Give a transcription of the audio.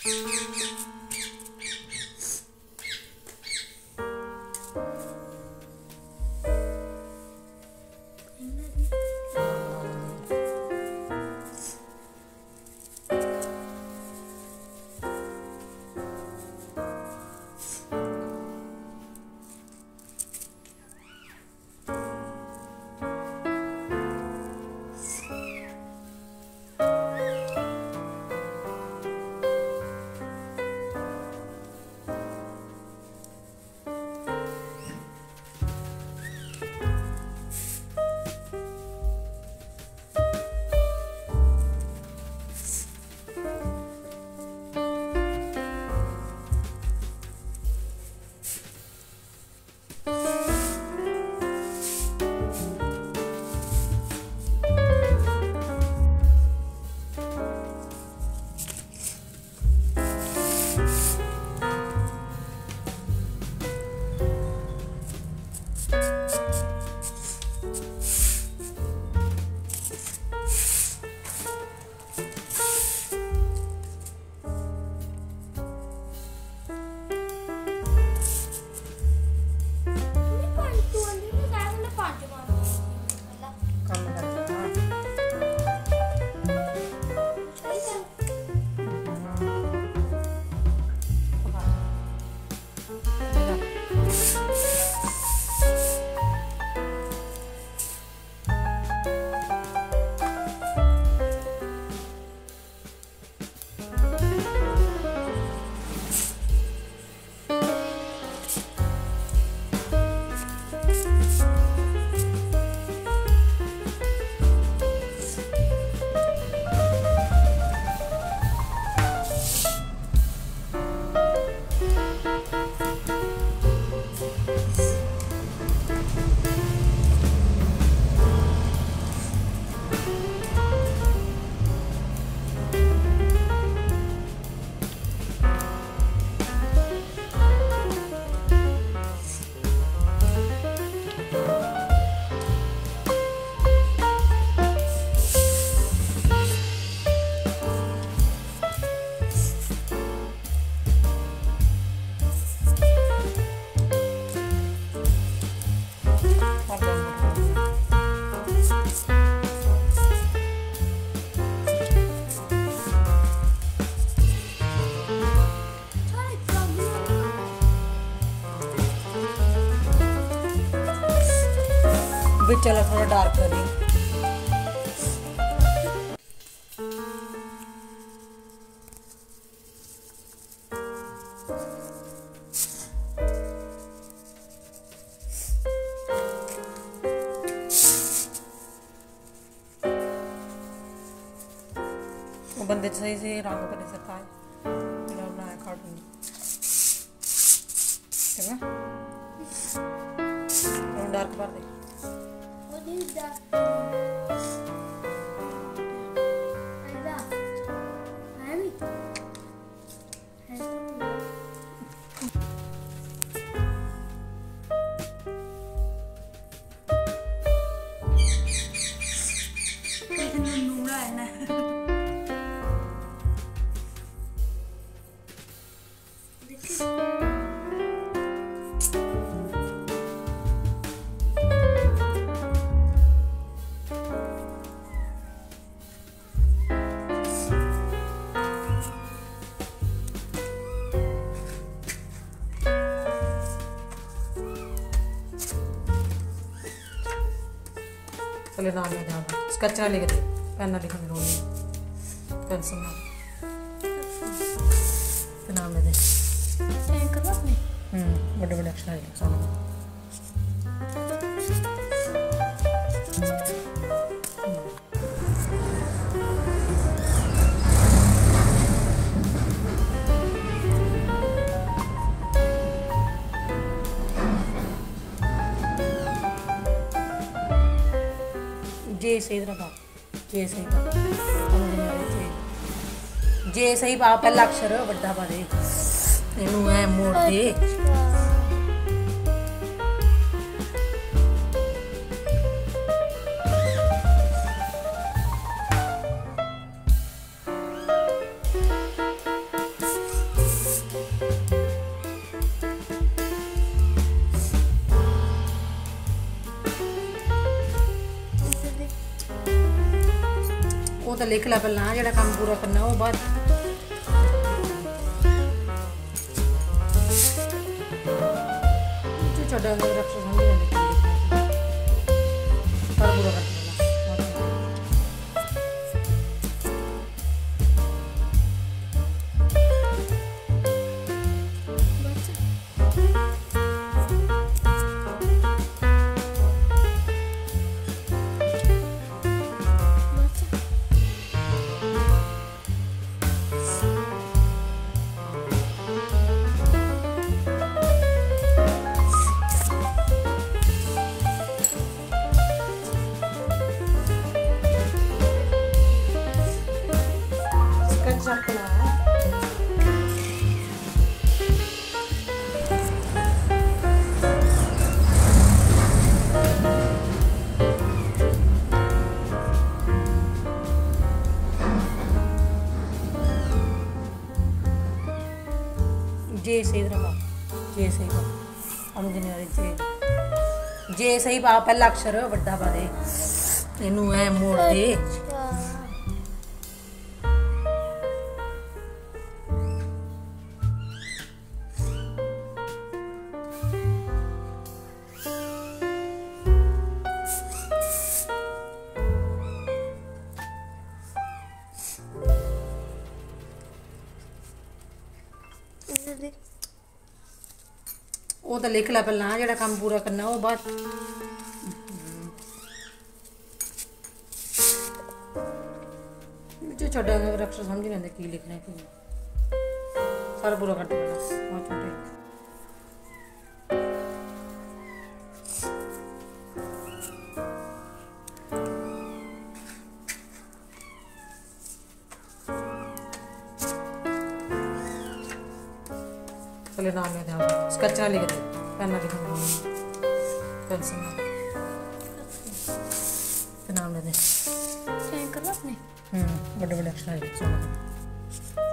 भी चलो थोड़ा डार्क कर दी। वो बंदे सही से रंग कर नहीं सकता है, मेरा बनाया कार्टून ठीक है। और डार्क कर दे। चले नाम में जाना स्केच ना लिख दे, पेन ना लिखने रोनी पेंसिल ना नाम में दे बड़े बड़े अक्षर लिख सामने। जे सही तरह जे सही जे सही पा पहला अक्षर बड़ा पा दे इनू है मोड़ दे। वो तो लिख ला पहला जो काम पूरा करना वो बाद छोटा अक्षर समझ नहीं सारा पूरा कर जे सही रहा जे सही पा समझ नहीं आ रही जे सही पा पहला अक्षर वड्डा पा दे इनू है मोड़ दे वो तो लिख ला पहला जो काम पूरा करना वो बाद छोटा अक्षर समझ नहीं की लिखना है सारा पूरा कर देना बहुत छोटे पहले नाम में ध्यान स्केच लिख दे पेन लिखना पेंसिल नाम ले दे बड़े बड़े अक्षर